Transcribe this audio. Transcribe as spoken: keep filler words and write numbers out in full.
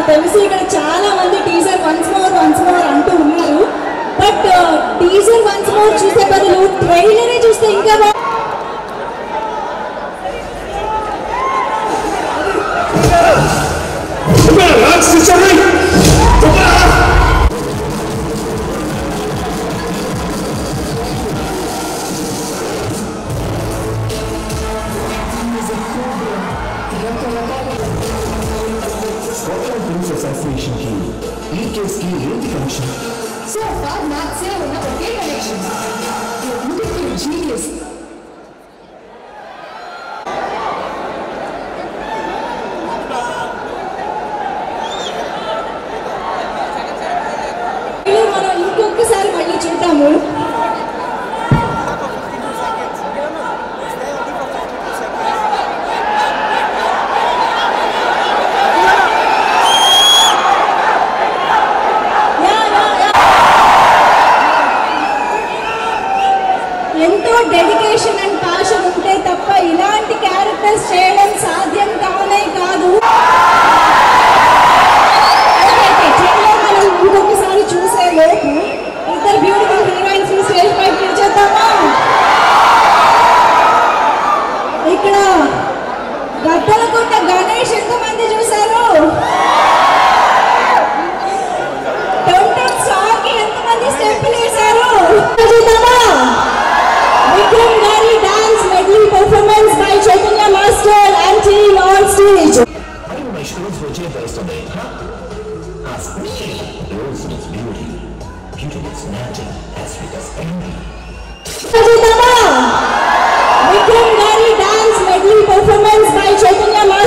నాకు తెలిసి ఇక్కడ చాలా మంది teaser once more once more అంటూ ఉన్నారు. బట్ టీజర్ వన్స్ మోర్ చూసే బదులు ట్రైలరే చూస్తే ఇంకా assassination key. E case key ఏంటి connection? So far not say ఉన్న ఒకే కనెక్షన్. You beautiful genius. మనం ఇంకొకసారి మళ్ళీ చూద్దాము. ఎంతో డెడికేషన్ అండ్ ప్యాషన్ ఉంటే తప్ప ఇలాంటి క్యారెక్టర్స్ చేయడం సాధ్యం కానే కాదు. మనం ఇంకొకసారి చూసే లోపు ఇద్దరు బ్యూటిఫుల్ హీరోయిన్స్ స్టేజ్ పై పిలిచేద్దామా? ఇక్కడ గద్దలకుంట గణేష్ ఎంతమంది చూశారు? టొంటన్ సార్కి ఎంతమంది స్టెప్పులు వేశారు? చూద్దామా? Vikram Gari dance medley performance by Chaitanya Master and team on stage. I think my shows were changed yesterday, huh? Ask me. Rose is beauty. Beauty is magic as sweet as candy. Vikram Gari dance medley performance by Chaitanya Master.